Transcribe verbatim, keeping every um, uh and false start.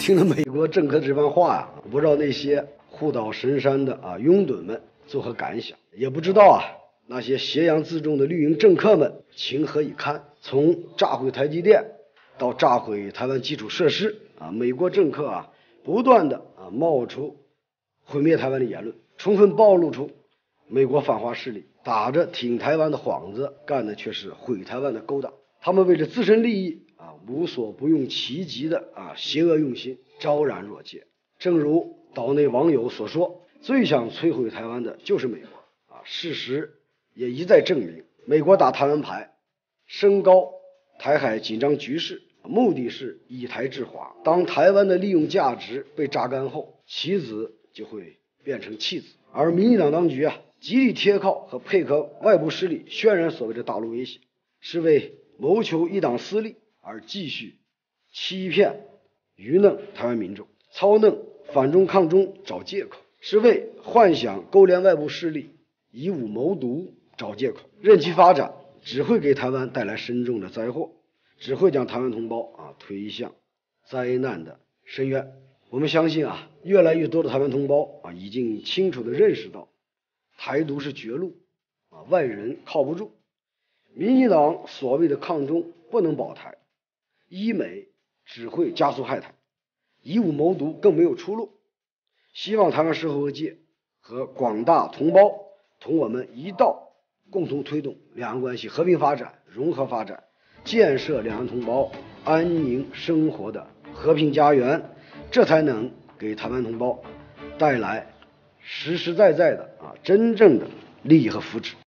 听了美国政客这番话呀、啊，不知道那些护岛神山的啊拥趸们作何感想？也不知道啊那些挟洋自重的绿营政客们情何以堪？从炸毁台积电到炸毁台湾基础设施啊，美国政客啊不断的啊冒出毁灭台湾的言论，充分暴露出美国反华势力打着挺台湾的幌子，干的却是毁台湾的勾当。他们为了自身利益啊，无所不用其极的啊邪恶用心，昭然若揭。正如岛内网友所说，最想摧毁台湾的就是美国啊。事实也一再证明，美国打台湾牌，升高台海紧张局势，目的是以台制华。当台湾的利用价值被榨干后，棋子就会变成弃子。而民进党当局啊，极力贴靠和配合外部势力渲染所谓的大陆威胁，是为谋求一党私利而继续欺骗愚弄台湾民众，操弄反中抗中找借口，是为幻想勾连外部势力以武谋独找借口，任其发展只会给台湾带来深重的灾祸，只会将台湾同胞啊推向灾难的深渊。我们相信啊，越来越多的台湾同胞啊已经清楚地认识到，台独是绝路啊，外人靠不住。民进党所谓的抗中不能保台，医美只会加速害台，以武谋独更没有出路。希望台湾社会各界和广大同胞同我们一道，共同推动两岸关系和平发展、融合发展，建设两岸同胞安宁生活的和平家园，这才能给台湾同胞带来实实在在的啊真正的利益和福祉。